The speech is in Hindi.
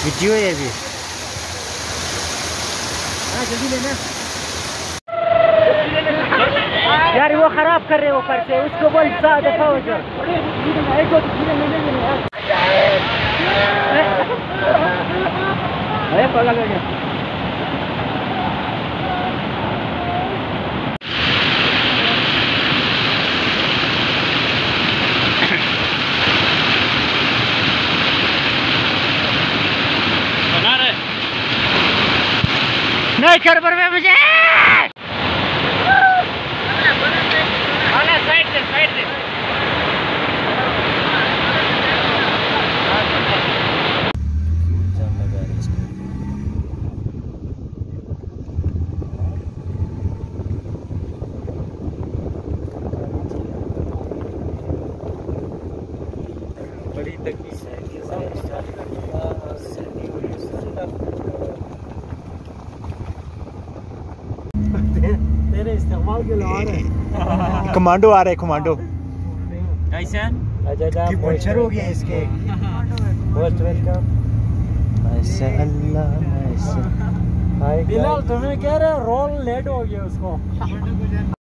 वीडियो है अभी। जल्दी लेना यार, वो खराब कर रहे हो ऊपर से, उसको बोल दफा हो जाओ। नहीं कर पर में मुझे साइड से बड़ी तकलीफ है। तेरे इस्तेमाल के लिए आ रहे हैं। कमांडो आ रहे हैं, कमांडो। कैसे कि पंचर हो गया इसके। Most welcome. ऐसे अल्लाह ऐसे। बिलाल तुम्हें कह रहे रोल लेट हो गया उसको।